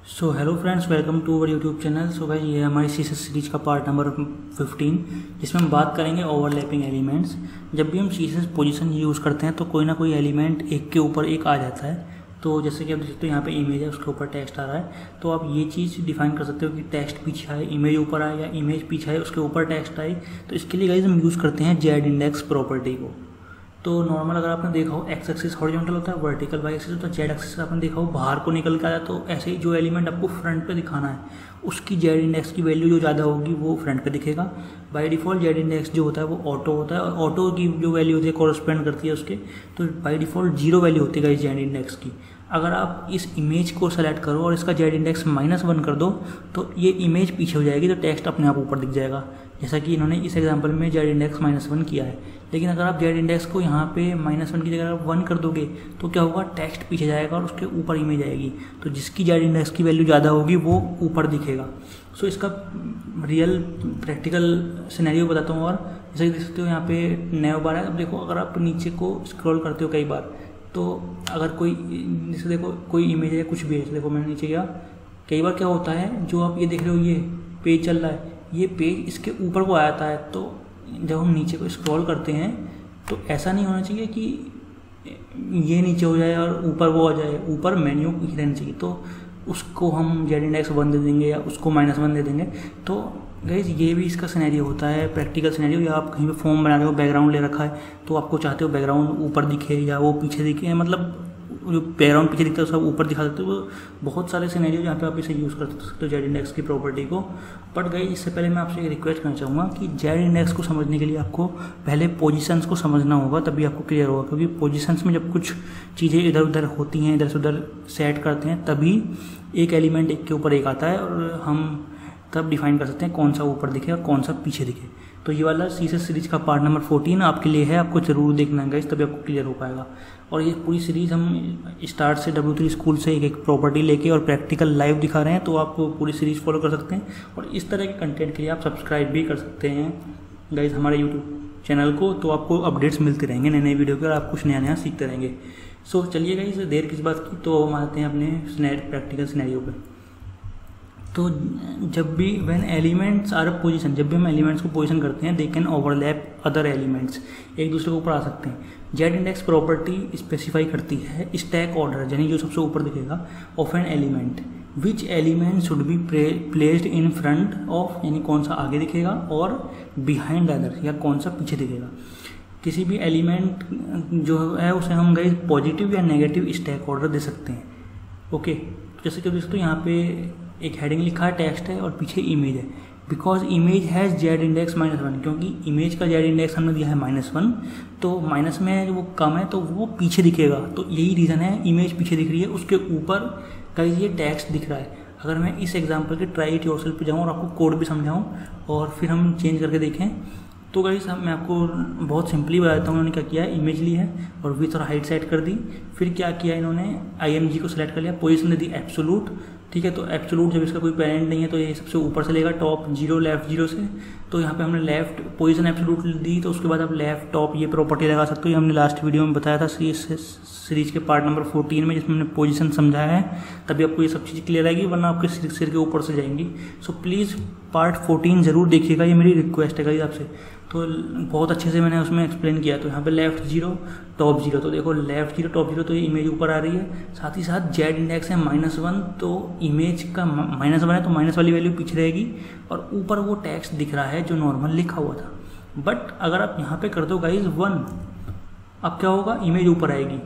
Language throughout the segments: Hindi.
So hello friends, welcome to our YouTube channel. So भाई ये हमारी सीएसएस सीरीज का पार्ट नंबर 15, जिसमें हम बात करेंगे ओवरलैपिंग एलिमेंट्स। जब भी हम सीएसएस पोजीशन यूज़ करते हैं तो कोई ना कोई एलिमेंट एक के ऊपर एक आ जाता है। तो जैसे कि आप देख सकते हो यहाँ पे इमेज है, उसके ऊपर टेक्स्ट आ रहा है। तो आप ये चीज़ डिफाइन कर सकते हो कि टेक्स्ट पीछे आए, इमेज ऊपर आए, या इमेज पीछे आए उसके ऊपर टेक्स्ट आए। तो इसके लिए गाइस हम यूज़ करते हैं जेड इंडेक्स प्रॉपर्टी को। तो नॉर्मल अगर आपने देखा हो एक्स एक्सिस हॉरिजॉन्टल होता है, वर्टिकल वाई एक्सिस होता है, जेड एक्सिस आपने देखा हो बाहर को निकल के आया। तो ऐसे ही जो एलिमेंट आपको फ्रंट पे दिखाना है उसकी जेड इंडेक्स की वैल्यू जो ज़्यादा होगी वो फ्रंट पे दिखेगा। बाय डिफ़ॉल्ट जेड इंडेक्स जो होता है वो ऑटो होता है, और ऑटो की जो वैल्यू होती है कॉरस्पेंड करती है उसके। तो बाय डिफ़ॉल्ट 0 वैल्यू होती है जेड इंडेक्स की। अगर आप इस इमेज को सेलेक्ट करो और इसका जेड इंडेक्स -1 कर दो तो ये इमेज पीछे हो जाएगी, तो टेक्स्ट अपने आप ऊपर दिख जाएगा, जैसा कि इन्होंने इस एग्जांपल में जेड इंडेक्स -1 किया है। लेकिन अगर आप जेड इंडेक्स को यहाँ पे -1 की जगह 1 कर दोगे तो क्या होगा, टेक्स्ट पीछे जाएगा और उसके ऊपर इमेज आएगी। तो जिसकी जेड इंडेक्स की वैल्यू ज़्यादा होगी वो ऊपर दिखेगा। सो इसका रियल प्रैक्टिकल सिनेरियो बताता हूँ। और जैसे देख सकते हो यहाँ पे नैव बार है। अब देखो अगर आप नीचे को स्क्रॉल करते हो कई बार, तो अगर कोई जैसे देखो कोई इमेज है कुछ भी है, देखो मैंने नीचे गया, कई बार क्या होता है जो आप ये देख रहे हो ये पेज चल रहा है, ये पेज इसके ऊपर को आ जाता है। तो जब हम नीचे को स्क्रॉल करते हैं तो ऐसा नहीं होना चाहिए कि ये नीचे हो जाए और ऊपर वो आ जाए, ऊपर मेन्यू ही रहना चाहिए। तो उसको हम जेड इंडेक्स 1 दे देंगे या उसको -1 दे देंगे। तो गाइस ये भी इसका सिनेरियो होता है, प्रैक्टिकल सिनेरियो। या आप कहीं पे फॉर्म बना रहे हो, बैकग्राउंड ले रखा है, तो आपको चाहते हो बैकग्राउंड ऊपर दिखे या वो पीछे दिखे, मतलब जो बैकग्राउंड पीछे दिखता है सब ऊपर दिखा देते हो। बहुत सारे सिनेरियो जहाँ पे आप इसे यूज़ कर सकते हो जेड इंडेक्स की प्रॉपर्टी को। बट गाइस इससे पहले मैं आपसे एक रिक्वेस्ट करना चाहूँगा कि जेड इंडेक्स को समझने के लिए आपको पहले पोजीशंस को समझना होगा, तभी आपको क्लियर होगा। क्योंकि पोजीशंस में जब कुछ चीज़ें इधर उधर होती हैं, इधर से उधर सेट करते हैं, तभी एक एलिमेंट एक के ऊपर एक आता है और हम तब डिफाइन कर सकते हैं कौन सा ऊपर दिखे और कौन सा पीछे दिखे। तो ये वाला सीएसएस सीरीज का पार्ट नंबर 14 आपके लिए है, आपको जरूर देखना है गाइस, तभी आपको क्लियर हो पाएगा। और ये पूरी सीरीज़ हम स्टार्ट से W3 स्कूल से एक एक प्रॉपर्टी लेके और प्रैक्टिकल लाइव दिखा रहे हैं। तो आप पूरी सीरीज़ फॉलो कर सकते हैं और इस तरह के कंटेंट के लिए आप सब्सक्राइब भी कर सकते हैं गाइस हमारे यूट्यूब चैनल को। तो आपको अपडेट्स मिलते रहेंगे नए नए वीडियो के और आप कुछ नया नया सीखते रहेंगे। सो चलिए गाइस, देर किस बात की, तो हम आते हैं अपने प्रैक्टिकल सिनेरियो पर। तो जब भी व्हेन एलिमेंट्स आर पोजीशन, जब भी हम एलिमेंट्स को पोजीशन करते हैं, they can overlap other elements, एक दूसरे के ऊपर आ सकते हैं। जेड इंडेक्स प्रॉपर्टी स्पेसिफाई करती है स्टैक ऑर्डर, यानी जो सबसे ऊपर दिखेगा, of an element which element should be placed in front of, यानी कौन सा आगे दिखेगा, और बिहाइंड अदर, या कौन सा पीछे दिखेगा। किसी भी एलिमेंट जो है उसे हम गाइस पॉजिटिव या नेगेटिव स्टैक ऑर्डर दे सकते हैं। ओके, जैसे कि दोस्तों यहाँ पे एक हेडिंग लिखा है, टेक्स्ट है और पीछे इमेज है। Because image has Z index -1, क्योंकि इमेज का जेड इंडेक्स हमने दिया है -1, तो माइनस में वो कम है तो वो पीछे दिखेगा। तो यही रीज़न है इमेज पीछे दिख रही है, उसके ऊपर गाइस ये टेक्स्ट दिख रहा है। अगर मैं इस एग्जाम्पल के ट्राई इट योरसेल्फ पे जाऊँ और आपको कोड भी समझाऊँ और फिर हम चेंज करके देखें, तो गाइस मैं आपको बहुत सिंपली बताता हूँ। उन्होंने क्या किया है, इमेज ली है और विड्थ और हाइट सेट कर दी। फिर क्या किया इन्होंने, IMG को सिलेक्ट कर लिया, पोजीशन दे दी एब्सोलूट। ठीक है, तो एब्सोलूट जब इसका कोई पेरेंट नहीं है तो ये सबसे ऊपर से लेगा, टॉप 0 लेफ्ट 0 से। तो यहाँ पे हमने लेफ्ट पोजीशन एब्सोलूट दी, तो उसके बाद आप लेफ्ट टॉप ये प्रॉपर्टी लगा सकते हो। ये हमने लास्ट वीडियो में बताया था सीरीज के पार्ट नंबर 14 में, जिसमें हमने पोजीशन समझाया है। तभी आपको ये सब चीज़ क्लियर आएगी, वरना आपके सिर के ऊपर से जाएंगी। सो प्लीज़ पार्ट 14 जरूर देखिएगा, ये मेरी रिक्वेस्ट है गाइस आपसे। तो बहुत अच्छे से मैंने उसमें एक्सप्लेन किया। तो यहाँ पे लेफ्ट 0 टॉप 0, तो देखो लेफ्ट 0 टॉप 0, तो ये इमेज ऊपर आ रही है। साथ ही साथ जेड इंडेक्स है -1, तो इमेज का -1 है तो माइनस वाली वैल्यू पीछे रहेगी और ऊपर वो टेक्स्ट दिख रहा है जो नॉर्मल लिखा हुआ था। बट अगर आप यहाँ पे कर दो गाइज 1, अब क्या होगा, इमेज ऊपर आएगी।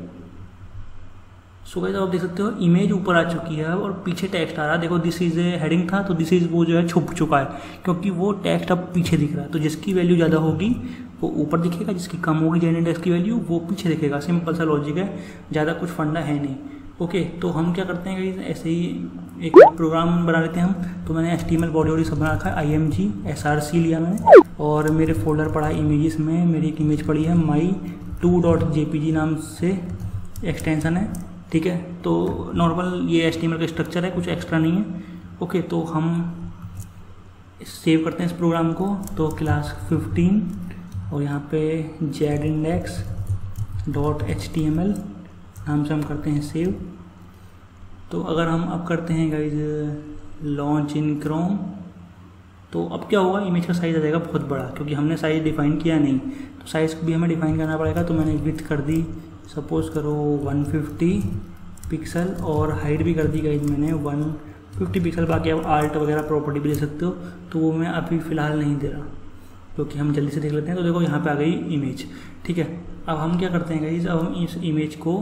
सो गाइस आप देख सकते हो इमेज ऊपर आ चुकी है और पीछे टेक्स्ट आ रहा है। देखो दिस इज ए हेडिंग था, तो दिस इज वो जो है छुप चुका है, क्योंकि वो टेक्स्ट अब पीछे दिख रहा है। तो जिसकी वैल्यू ज़्यादा होगी वो ऊपर दिखेगा, जिसकी कम होगी जेड इंडेक्स की वैल्यू वो पीछे दिखेगा। सिंपल सा लॉजिक है, ज़्यादा कुछ फंडा है नहीं। ओके, तो हम क्या करते हैं गाइस, ऐसे ही एक प्रोग्राम बना लेते हैं हम। तो मैंने HTML बॉडी सब बना रखा है, IMG SRC लिया मैंने, और मेरे फोल्डर पड़ा इमेजेस में मेरी एक इमेज पड़ी है my2.jpg नाम से एक्सटेंशन है। ठीक है, तो नॉर्मल ये HTML का स्ट्रक्चर है, कुछ एक्स्ट्रा नहीं है। ओके, तो हम सेव करते हैं इस प्रोग्राम को। तो क्लास 15 और यहाँ पे जेड इंडेक्स .html नाम से हम करते हैं सेव। तो अगर हम अब करते हैं गाइज लॉन्च इन क्रोम, तो अब क्या होगा, इमेज का साइज़ आ जाएगा बहुत बड़ा, क्योंकि हमने साइज़ डिफ़ाइन किया नहीं, तो साइज़ भी हमें डिफ़ाइन करना पड़ेगा। तो मैंने विड्थ कर दी, सपोज करो 150 पिक्सल, और हाइट भी कर दी गाइज मैंने 150 पिक्सल। बाकी आप आर्ट वगैरह प्रॉपर्टी भी दे सकते हो, तो वो मैं अभी फ़िलहाल नहीं दे रहा, क्योंकि हम जल्दी से देख लेते हैं। तो देखो यहाँ पे आ गई इमेज, ठीक है। अब हम क्या करते हैं गाइज, अब हम इस इमेज को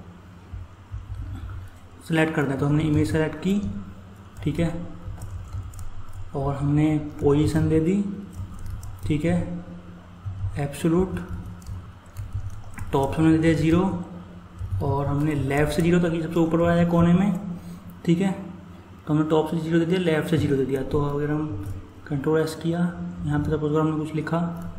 सेलेक्ट करते हैं। तो हमने इमेज सेलेक्ट की, ठीक है, और हमने पोजीशन दे दी, ठीक है, एब्सोल्यूट, टॉप से हमने दे दिया 0, और हमने लेफ़्ट से 0 ताकि सबसे ऊपर वाला है कोने में, ठीक है। तो हमने टॉप से 0 दे दिया, लेफ़्ट से 0 दे दिया। तो अगर हम कंट्रोल S किया, यहाँ पे सपोज हमने कुछ लिखा,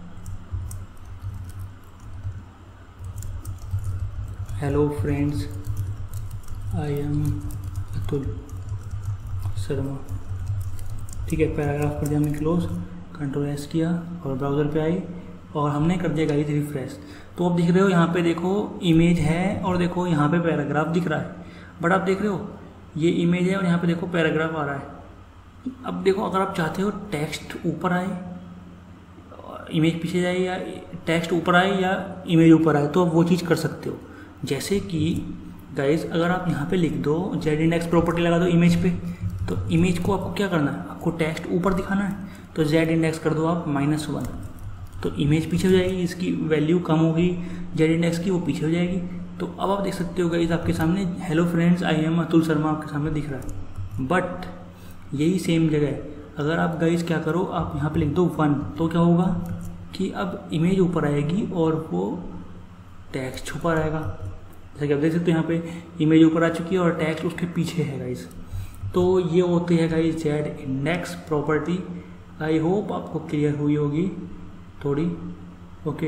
hello friends I am Atul Sharma, ठीक है, पैराग्राफ कर दिया हमने क्लोज, कंट्रोल S किया और ब्राउज़र पे आई, और हमने कर दिया गाइस रिफ्रेश। तो अब देख रहे हो यहाँ पे देखो इमेज है, और देखो यहाँ पे पैराग्राफ दिख रहा है, बट आप देख रहे हो ये इमेज है और यहाँ पे देखो पैराग्राफ आ रहा है। अब देखो अगर आप चाहते हो टेक्स्ट ऊपर आए, इमेज पीछे जाए, या टेक्स्ट ऊपर आए या इमेज ऊपर आए, तो आप वो चीज़ कर सकते हो। जैसे कि गाइस अगर आप यहाँ पे लिख दो जेड इंडेक्स प्रॉपर्टी लगा दो इमेज पे, तो इमेज को आपको क्या करना है, आपको टेक्स्ट ऊपर दिखाना है, तो जेड इंडेक्स कर दो आप -1, तो इमेज पीछे हो जाएगी, इसकी वैल्यू कम होगी जेड इंडेक्स की, वो पीछे हो जाएगी। तो अब आप देख सकते हो गाइस आपके सामने hello friends I am Atul Sharma आपके सामने दिख रहा है। बट यही सेम जगह अगर आप गाइस क्या करो, आप यहाँ पे लिख दो 1, तो क्या होगा कि अब इमेज ऊपर आएगी और वो टेक्स्ट छुपा रहेगा। जैसे कि आप देख सकते हो यहाँ पे इमेज ऊपर आ चुकी है और टेक्स्ट उसके पीछे है गाइस। तो ये होती है guys Z index property. I hope आपको क्लियर हुई होगी थोड़ी, ओके।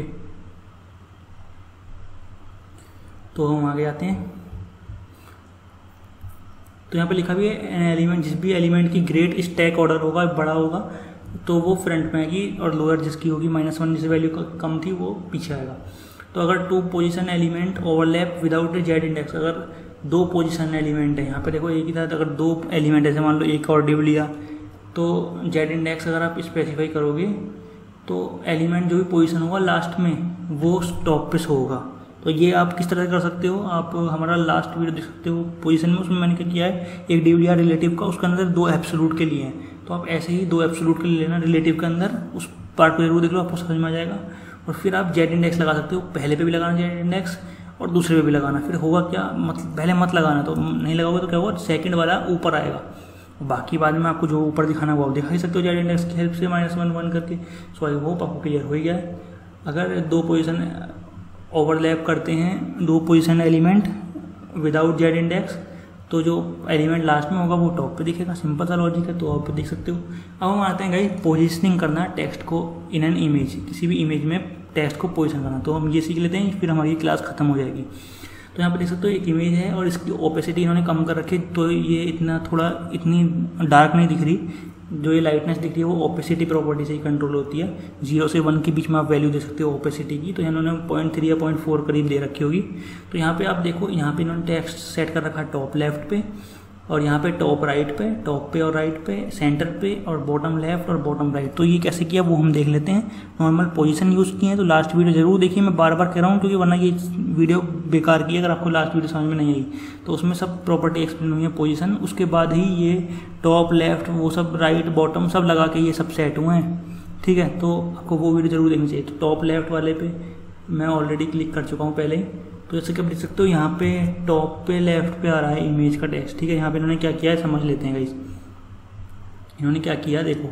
तो हम आगे आते हैं। तो यहाँ पे लिखा भी है एलिमेंट, जिस भी एलिमेंट की ग्रेट स्टैक ऑर्डर होगा बड़ा होगा तो वो फ्रंट में आएगी, और लोअर जिसकी होगी -1 जिस वैल्यू कम थी वो पीछे आएगा। तो अगर 2 position element overlap without a Z index, अगर 2 पोजीशन एलिमेंट है, यहाँ पे देखो एक ही साथ अगर 2 एलिमेंट ऐसे मान लो एक और डिव लिया, तो जेड इंडेक्स अगर आप स्पेसिफाई करोगे तो एलिमेंट जो भी पोजीशन होगा लास्ट में वो टॉप पे शो होगा। तो ये आप किस तरह से कर सकते हो, आप हमारा लास्ट वीडियो देख सकते हो पोजीशन में, उसमें मैंने क्या किया है, एक डिव लिया रिलेटिव का, उसके अंदर 2 एब्सोल्यूट के लिए हैं। तो आप ऐसे ही 2 एब्सोल्यूट के लिए लेना रिलेटिव के अंदर, उस पार्ट को जरूर देख लो, आपको समझ में आ जाएगा। और फिर आप जेड इंडेक्स लगा सकते हो, पहले पे भी लगाना जेड इंडेक्स और दूसरे पे भी लगाना। फिर होगा क्या, मतलब पहले मत लगाना, तो नहीं लगाओगे तो क्या होगा, सेकंड वाला ऊपर आएगा, बाकी बाद में आपको जो ऊपर दिखाना वो आप दिखा ही सकते हो जेड इंडेक्स की हेल्प से -1 करके। सो आई होप आपको क्लियर हो गया है। अगर 2 पोजीशन ओवरलैप करते हैं, 2 position element without Z index, तो जो एलिमेंट लास्ट में होगा वो टॉप पे दिखेगा। सिंपल सा लॉजिक है, तो आप देख सकते हो। अब हम आते हैं गाइस पोजीशनिंग करना टेक्स्ट को इन एन इमेज, किसी भी इमेज में टेक्स्ट को पोजीशन करना। तो हम ये सीख लेते हैं, फिर हमारी क्लास खत्म हो जाएगी। तो यहाँ पे देख सकते हो एक इमेज है और इसकी ओपेसिटी इन्होंने कम कर रखी, तो ये इतनी डार्क नहीं दिख रही। जो ये लाइटनेस दिख रही है वो ओपेसिटी प्रॉपर्टी से ही कंट्रोल होती है। 0 से 1 के बीच में आप वैल्यू दे सकते हो ओपेसिटी की। तो इन्होंने 0.3 या 0.4 करीब दे रखी होगी। तो यहाँ पे आप देखो, यहाँ पे इन्होंने टेक्स्ट सेट कर रखा है टॉप लेफ्ट पे, और यहाँ पे टॉप राइट पे, टॉप पे और राइट पे, सेंटर पे, और बॉटम लेफ्ट और बॉटम राइट। तो ये कैसे किया वो हम देख लेते हैं। नॉर्मल पोजीशन यूज़ किए हैं, तो लास्ट वीडियो जरूर देखिए, मैं बार बार कह रहा हूँ क्योंकि वरना ये वीडियो बेकार की है अगर आपको लास्ट वीडियो समझ में नहीं आई। तो उसमें सब प्रॉपर्टी एक्सप्लेन हुई है पोजीशन, उसके बाद ही ये टॉप लेफ्ट वो सब राइट बॉटम सब लगा के ये सब सेट हुए हैं, ठीक है। तो आपको वो वीडियो जरूर देखनी चाहिए। तो टॉप लेफ्ट वाले पे मैं ऑलरेडी क्लिक कर चुका हूँ पहले ही। तो जैसे कि आप देख सकते हो यहाँ पे टॉप पे लेफ्ट पे आ रहा है इमेज का टेक्स्ट, ठीक है। यहाँ पे इन्होंने क्या किया है समझ लेते हैं गाइस। इन्होंने क्या किया देखो,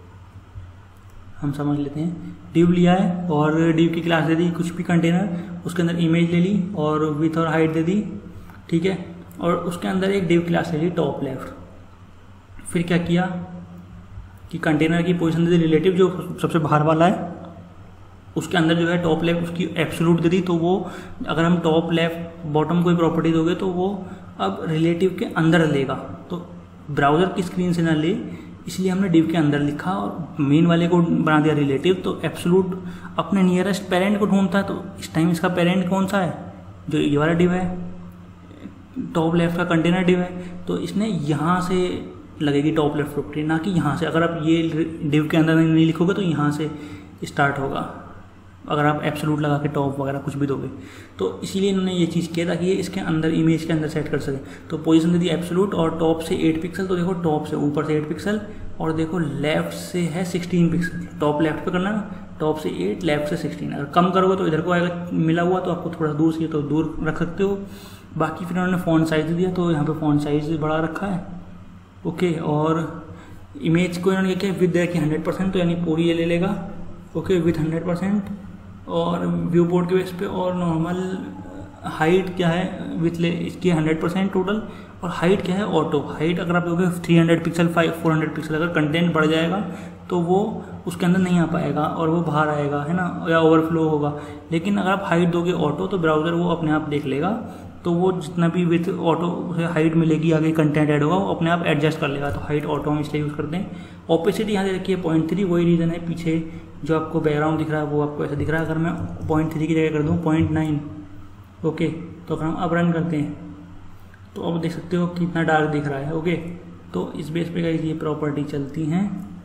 हम समझ लेते हैं। डिव लिया है और डिव की क्लास दे दी कुछ भी कंटेनर, उसके अंदर इमेज ले ली और विथ और हाइट दे दी, ठीक है। और उसके अंदर एक डिव क्लास ले ली टॉप लेफ्ट। फिर क्या किया कि कंटेनर की पोजीशन दे दी रिलेटिव, जो सबसे बाहर वाला है, उसके अंदर जो है टॉप लेफ्ट उसकी एब्सोल्यूट दे दी। तो वो अगर हम टॉप लेफ्ट बॉटम कोई प्रॉपर्टी दोगे तो वो अब रिलेटिव के अंदर लेगा, तो ब्राउज़र की स्क्रीन से ना ले, इसलिए हमने डिव के अंदर लिखा और मेन वाले को बना दिया रिलेटिव। तो एब्सोल्यूट अपने नियरेस्ट पेरेंट को ढूंढता है। तो इस टाइम इसका पेरेंट कौन सा है, जो ये वाला डिव है, टॉप लेफ्ट का कंटेनर डिव है तो इसने यहाँ से लगेगी टॉप लेफ्ट प्रॉपर्टी, ना कि यहाँ से। अगर आप ये डिव के अंदर नहीं लिखोगे तो यहाँ से स्टार्ट होगा, अगर आप एब्सोल्यूट लगा के टॉप वगैरह कुछ भी दोगे। तो इसीलिए इन्होंने ये चीज़ किया ताकि ये इसके अंदर इमेज के अंदर सेट कर सके। तो पोजीशन दे दी एब्सोल्यूट और टॉप से 8 पिक्सल, तो देखो टॉप से ऊपर से 8 पिक्सल और देखो लेफ्ट से है 16 पिक्सल। टॉप लेफ्ट पे करना ना, टॉप से 8 लेफ्ट से 16। अगर कम करोगे तो इधर को आएगा मिला हुआ, तो आपको थोड़ा दूर से तो दूर रख सकते हो। बाकी फिर उन्होंने फ़ॉन्ट साइज़ दिया तो यहाँ पे फ़ॉन्ट साइज़ बढ़ा रखा है। ओके, और इमेज को इन्होंने क्या विद रखी 100%, तो यानी पूरी ये ले लेगा। ओके, विथ 100% और व्यू बोर्ड के बेस पे। और नॉर्मल हाइट क्या है विथ ले इसकी 100% टोटल, और हाइट क्या है ऑटो। हाइट अगर आप दोगे 300 पिक्सल 400 पिक्सल, अगर कंटेंट बढ़ जाएगा तो वो उसके अंदर नहीं आ पाएगा और वो बाहर आएगा, है ना, या ओवरफ्लो होगा। लेकिन अगर आप हाइट दोगे ऑटो तो ब्राउज़र वो अपने आप देख लेगा, तो वो जितना भी विथ ऑटो से हाइट मिलेगी, आगे कंटेंट ऐड होगा, वो अपने आप एडजस्ट कर लेगा। तो हाइट ऑटो हम इसलिए यूज़ करते हैं। ओपेसिटी यहाँ दे रखी है 0.3, वही रीज़न है पीछे जो आपको बैकग्राउंड दिख रहा है वो आपको ऐसा दिख रहा है। अगर मैं 0.3 की जगह कर दूँ 0.9, ओके, तो अगर हम अब रन करते हैं तो अब देख सकते हो कितना डार्क दिख रहा है। ओके, तो इस बेस पे गाइस ये प्रॉपर्टी चलती हैं।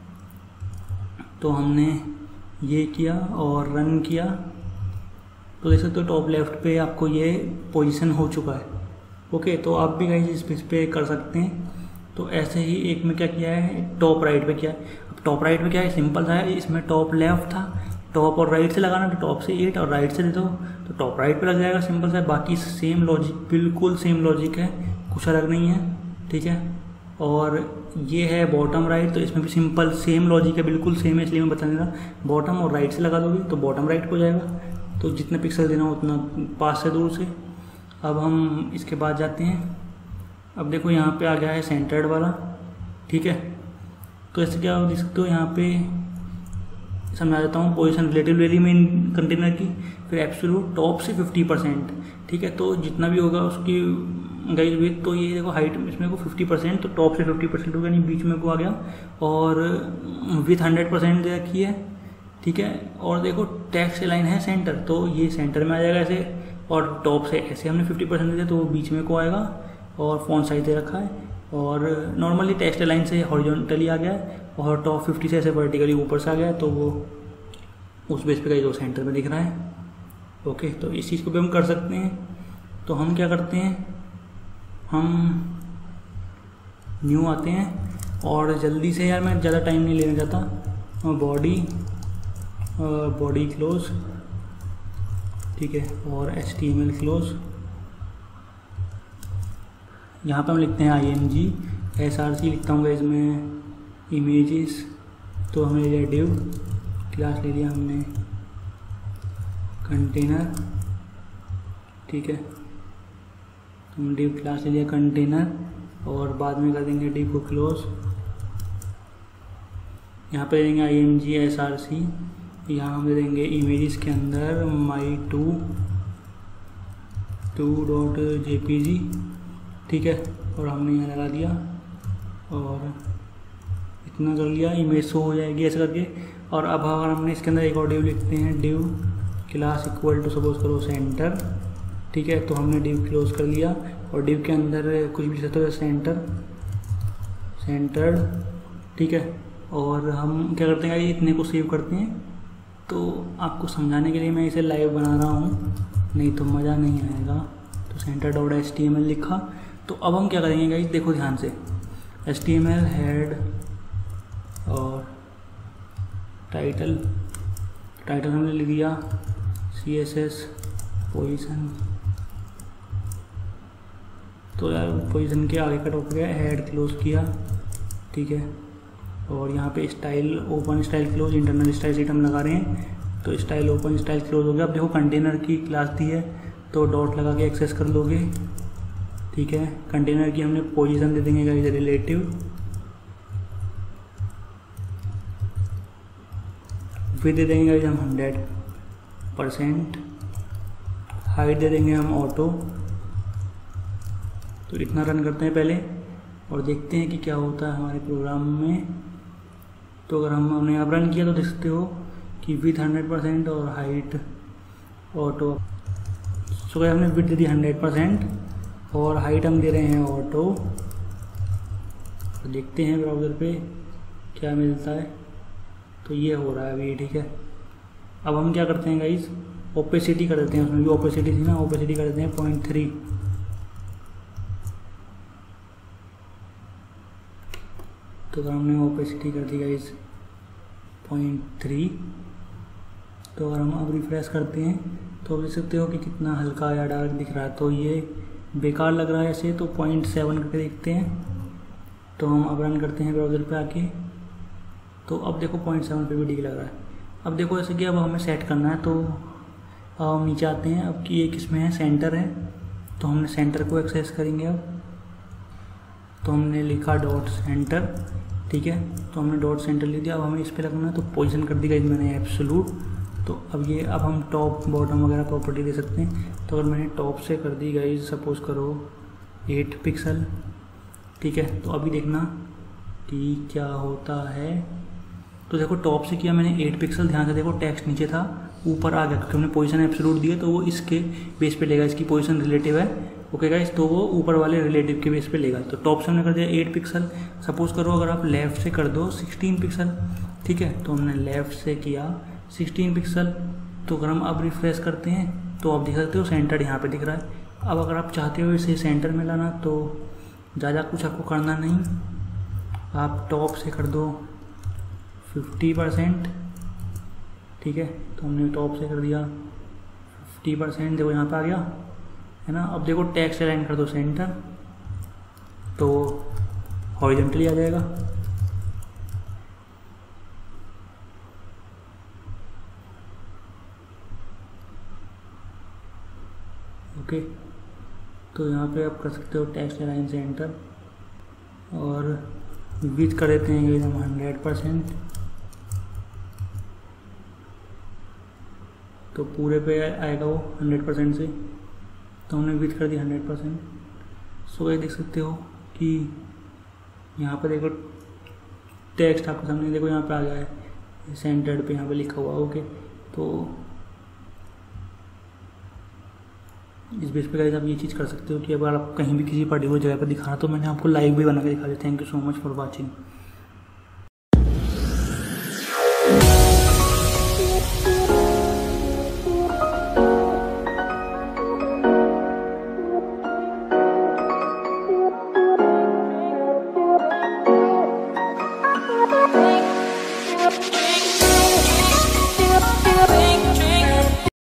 तो हमने ये किया और रन किया तो देख सकते हो टॉप लेफ्ट पे आपको ये पोजीशन हो चुका है। ओके, तो आप भी गाइस इस बेस पे कर सकते हैं। तो ऐसे ही एक में क्या किया है, टॉप राइट पे किया है। अब टॉप राइट में क्या है, सिंपल सा है। इसमें टॉप लेफ्ट था, टॉप और राइट से लगाना, तो टॉप से 8 और राइट से दे दो तो टॉप राइट पे लग जाएगा। सिंपल सा है। बाकी सेम लॉजिक, बिल्कुल सेम लॉजिक है, कुछ अलग नहीं है, ठीक है। और ये है बॉटम राइट, तो इसमें भी सिंपल सेम लॉजिक है, बिल्कुल सेम है, इसलिए मैं बता देगा। बॉटम और राइट से लगा दोगे तो बॉटम राइट हो जाएगा। तो जितने पिक्सल देना हो उतना पास से दूर से। अब हम इसके बाद जाते हैं। अब देखो यहाँ पे आ गया है सेंटर्ड वाला, ठीक है। तो ऐसे क्या देख सकते हो, यहाँ पे समझा देता हूँ। पोजीशन रिलेटिव ले ली मेन कंटेनर की, फिर एब्सोल्यूट टॉप से 50%, ठीक है। तो जितना भी होगा उसकी गाइड विथ, तो ये देखो हाइट इसमें को 50%, तो टॉप से 50% होगा, नहीं बीच में को आ गया। और विथ 100% दे रखी है, ठीक है। और देखो टेक्स्ट लाइन है सेंटर, तो ये सेंटर में आ जाएगा ऐसे। और टॉप से ऐसे हमने 50% दिया तो वो बीच में को आएगा। और फॉन्ट साइज दे रखा है, और नॉर्मली टेक्स्ट लाइन से हॉरिजॉन्टली आ गया है, और टॉप 50 से ऐसे वर्टिकली ऊपर से आ गया है, तो वो उस बेस पे का जो सेंटर में दिख रहा है। ओके, तो इस चीज़ को भी हम कर सकते हैं। तो हम क्या करते हैं, हम न्यू आते हैं और जल्दी से, यार मैं ज़्यादा टाइम नहीं लेना चाहता, बॉडी क्लोज, ठीक है, और HTML क्लोज। यहाँ पे हम लिखते हैं IMG SRC लिखता हूँ इसमें इमेजेस। तो हमने लिया डिव क्लास, ले लिया हमने कंटेनर, ठीक है। तो हम डिव क्लास ले लिया कंटेनर, और बाद में कर देंगे डिव को क्लोज। यहाँ पे देंगे IMG SRC, यहाँ हम दे देंगे इमेजेस के अंदर my2.jpg, ठीक है। और हमने यहाँ लगा दिया और इतना कर लिया, इमेज शो हो जाएगी ऐसे करके। और अब अगर हमने इसके अंदर एक और डिव लिखते हैं, div class equal to suppose करो सेंटर, ठीक है। तो हमने डिव क्लोज कर लिया और डिव के अंदर कुछ भी लिखते हो सेंटर्ड, ठीक है। और हम क्या करते हैं, इतने को सेव करते हैं। तो आपको समझाने के लिए मैं इसे लाइव बना रहा हूँ, नहीं तो मज़ा नहीं आएगा। तो center.html लिखा। तो अब हम क्या करेंगे गाइस, देखो ध्यान से, HTML हेड और टाइटल हमने लिख दिया, CSS पोजीशन। तो यार पोजीशन के आगे का टॉप गया, हेड क्लोज किया, ठीक है। और यहाँ पे style open style close, internal style sheet हम लगा रहे हैं, तो स्टाइल ओपन स्टाइल क्लोज हो गया। अब देखो कंटेनर की क्लास दी है तो डॉट लगा के एक्सेस कर लोगे, ठीक है। कंटेनर की हमने पोजीशन दे देंगे गाइस रिलेटिव, फिर दे देंगे गाइस हम 100%, हाइट दे देंगे हम ऑटो। तो इतना रन करते हैं पहले और देखते हैं कि क्या होता है हमारे प्रोग्राम में। तो अगर हमने अब रन किया तो देख सकते हो कि विथ 100% और हाइट ऑटो। सो हमने विथ दे दी 100%, और हाइट हम दे रहे हैं ऑटो। तो देखते हैं ब्राउज़र पे क्या मिलता है। तो ये हो रहा है अभी, ठीक है। अब हम क्या करते हैं गाइस, ओपेसिटी कर देते हैं, उसमें भी ओपेसिटी थी ना, ओपेसिटी कर देते हैं 0.3। तो अगर हमने ओपेसिटी कर दी गाइस 0.3, तो अगर हम अब रिफ्रेश करते हैं तो देख सकते हो कि कितना हल्का या डार्क दिख रहा है। तो ये बेकार लग रहा है ऐसे, तो 0.7 करके देखते हैं। तो हम अब रन करते हैं ब्राउज़र पे आके, तो अब देखो 0.7 पे भी ठीक लग रहा है। अब देखो जैसे कि अब हमें सेट करना है, तो अब हम नीचे आते हैं। अब कि ये किस में है, सेंटर है, तो हमने सेंटर को एक्सेस करेंगे। अब तो हमने लिखा डॉट सेंटर, ठीक है। तो हमने डॉट सेंटर ले दिया। अब हमें इस पर लगना है, तो पोजीशन कर दी गई मैंने एब्सोल्यूट। तो अब हम टॉप बॉटम वगैरह प्रॉपर्टी दे सकते हैं। तो अगर मैंने टॉप से कर दी गई, सपोज करो 8 पिक्सल, ठीक है। तो अभी देखना कि क्या होता है। तो देखो टॉप से किया मैंने 8 पिक्सल, ध्यान से देखो टेक्स्ट नीचे था, ऊपर आ गया क्योंकि हमने पोजीशन एब्सोल्यूट दी है। तो वो इसके बेस पे लेगा, इसकी पोजीशन रिलेटिव है, ओके गाइस। तो वो ऊपर वाले रिलेटिव के बेस पे लेगा। तो टॉप से हमने कर दिया 8 पिक्सल। सपोज करो अगर आप लेफ़्ट से कर दो 16 पिक्सल, ठीक है। तो हमने लेफ़्ट से किया 16 पिक्सल। तो अगर हम अब रिफ्रेश करते हैं तो आप देख सकते हो सेंटर यहाँ पे दिख रहा है। अब अगर आप चाहते हो इसे सेंटर में लाना, तो ज़्यादा कुछ आपको करना नहीं, आप टॉप से कर दो 50%, ठीक है। तो हमने टॉप से कर दिया 50%, देखो यहाँ पे आ गया है ना। अब देखो टेक्स्ट अलाइन कर दो सेंटर, तो हॉरिजॉन्टली आ जाएगा। ओके, तो यहाँ पे आप कर सकते हो टेक्स्ट अलाइन सेंटर, और विड्थ कर देते हैं एकदम 100%। तो पूरे पे आएगा वो 100% से। तो हमने विड्थ कर दी 100%। सो ये देख सकते हो कि यहाँ पे देखो टेक्स्ट आपके सामने देखो यहाँ पे आ गया है सेंटर्ड पे, यहाँ पे लिखा हुआ, ओके। तो इस बेस पे गाइस आप ये चीज़ कर सकते हो कि अगर आप कहीं भी किसी पर्टिकुलर जगह पर दिखाना, तो मैंने आपको लाइव भी बना के दिखा दिया। Thank you so much for watching.